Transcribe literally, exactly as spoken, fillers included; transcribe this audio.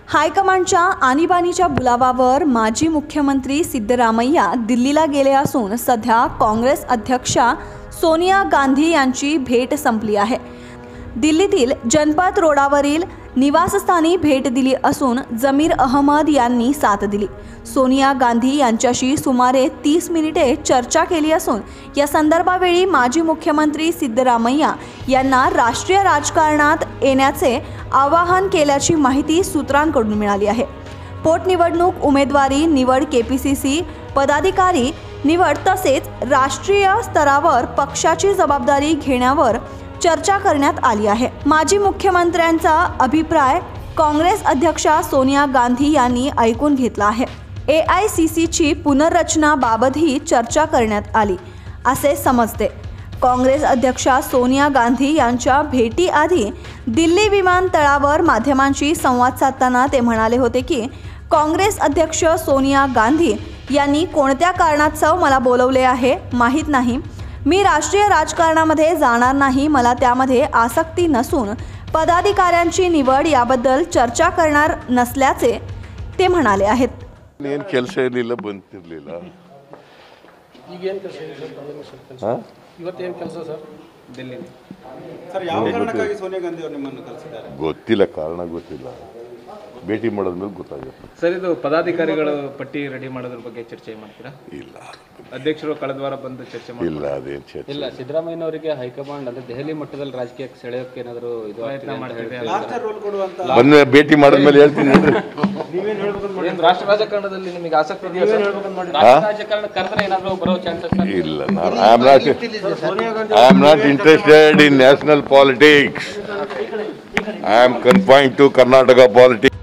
हायकमांडच्या आणीबाणीच्या बुलावावर माजी मुख्यमंत्री सिद्धरामय्या दिल्लीला गेले असून सध्या काँग्रेस अध्यक्षा सोनिया गांधी यांची भेट संपली आहे। दिल्लीतील जनपथ रोडावरील निवासस्थानी भेट दिली असून जमीर अहमद यांनी साथ दिली। सोनिया गांधी यांच्याशी सुमारे तीस मिनिटे चर्चा केली असून या संदर्भावेळी माजी मुख्यमंत्री सिद्धरामय्या यांना राष्ट्रीय राजकारणात येण्याचे आवाहन केल्याची माहिती सूत्रांकडून मिळाली आहे। पोटनिवडणूक उमेदवारी निवड, केपीसीसी पदाधिकारी निवड तसेच राष्ट्रीय स्तरावर पक्षाची जबाबदारी घेण्यावर चर्चा करण्यात आली आहे। माजी मुख्यमंत्र्यांचा अभिप्राय काँग्रेस अध्यक्षा सोनिया गांधी यांनी ऐकून घेतला आहे। ए आय सी सीची पुनर्रचनाबाबतही चर्चा करण्यात आली असे समजते। काँग्रेस अध्यक्षा सोनिया गांधी यांच्या भेटीआधी दिल्ली विमानतळावर माध्यमांशी संवाद साधताना ते म्हणाले होते की काँग्रेस अध्यक्ष सोनिया गांधी यांनी कोणत्या कारणास्तव मला बोलवले आहे माहीत नाही। मी राष्ट्रीय राजकारणामध्ये जाणार नाही, मला त्यामध्ये आसक्ती नसून पदाधिकाऱ्यांची निवड याबद्दल चर्चा करणार नसल्याचे ते म्हणाले आहेत। ಏನು ಕೆಲಸ ಇರಲಿಲ್ಲ ಬಂತಿರಲಿಲ್ಲ ಈಗ ಏನು ಕೆಲಸ ಇದೆ ಸರ್ ಕಾಂಗ್ರೆಸ್ ಕೆಲಸ ಇವತ್ತು ಏನು ಕೆಲಸ ಸರ್ ದಿಲ್ಲಿ ಸರ್ ಯಾವ ಕಾರಣಕ್ಕಾಗಿ ಸೋನಿಯಾ ಗಾಂಧಿ ಅವರು ನಿಮ್ಮನ್ನು ಕರೆಸಿದ್ದಾರೆ ಗೊತ್ತಿಲ್ಲ, ಕಾರಣ ಗೊತ್ತಿಲ್ಲ, ಭೇಟಿ ಮಾಡೋದ್ಮೇಲೆ ಗೊತ್ತಾಗುತ್ತೆ ಸರ್। ಇದು ಪದಾಧಿಕಾರಿಗಳ ಪಟ್ಟಿ ರೆಡಿ ಮಾಡೋದ್ರ ಬಗ್ಗೆ ಚರ್ಚೆ ಮಾಡ್ತೀರಾ? ಇಲ್ಲ, ಅಧ್ಯಕ್ಷರು ಕಳೆದ ವಾರ ಬಂದು ಚರ್ಚೆ ಮಾಡಿ ಇಲ್ಲ ಅದೇನು ಚರ್ಚೆ ಇಲ್ಲ। ಸಿದ್ದರಾಮಯ್ಯನವರಿಗೆ ಹೈಕಮಾಂಡ್ ಅಂದ್ರೆ ದೆಹಲಿ ಮಟ್ಟದಲ್ಲಿ ರಾಜಕೀಯಕ್ಕೆ ಸೆಳೆಯೋಕೆ ಏನಾದರೂ ಇದು ಪ್ರಯತ್ನ ಮಾಡ್ತಿದೆ? ಲಾಸ್ಟರ್ ರೋಲ್ ಕೊಡುವಂತ ಬಂದ ಭೇಟಿ ಮಾಡಿದ್ಮೇಲೆ ಹೇಳ್ತೀನಿ ನೋಡ್ರಿ। ನೀವೇನು ಹೇಳ್ಬೇಕಂತ ಏನು ರಾಷ್ಟ್ರ ರಾಜಕಾರಣದಲ್ಲಿ ನಿಮಗೆ ಆಸಕ್ತಿ ಇದೆಯಾ ಸರ್? ರಾಷ್ಟ್ರ ರಾಜಕಾರಣ ಕರೆದ್ರೆ ಏನಾದರೂ ಬರೋ ಚಾನ್ಸಸ್? ಇಲ್ಲ, ನಾನು I am not I am not interested in national politics. I am confined to Karnataka politics.